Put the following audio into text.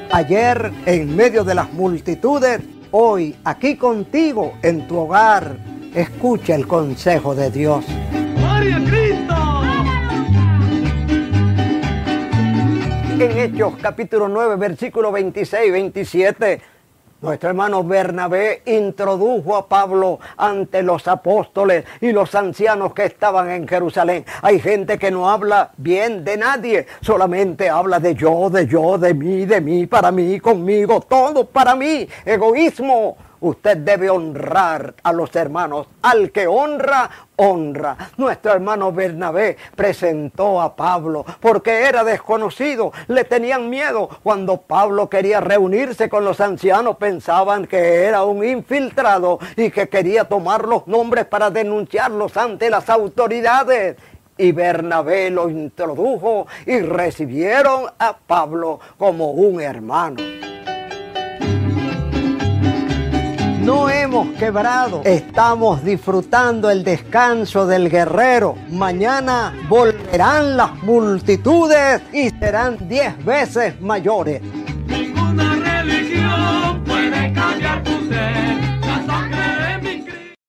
Ayer en medio de las multitudes, hoy aquí contigo en tu hogar. Escucha el consejo de Dios. ¡Gloria a Cristo! En Hechos capítulo 9, versículo 26 y 27, nuestro hermano Bernabé introdujo a Pablo ante los apóstoles y los ancianos que estaban en Jerusalén. Hay gente que no habla bien de nadie, solamente habla de yo, de mí, para mí, conmigo, todo para mí, egoísmo. Usted debe honrar a los hermanos. Al que honra, honra. Nuestro hermano Bernabé presentó a Pablo porque era desconocido. Le tenían miedo. Cuando Pablo quería reunirse con los ancianos, pensaban que era un infiltrado y que quería tomar los nombres para denunciarlos ante las autoridades. Y Bernabé lo introdujo y recibieron a Pablo como un hermano. No hemos quebrado, estamos disfrutando el descanso del guerrero. Mañana volverán las multitudes y serán 10 veces mayores.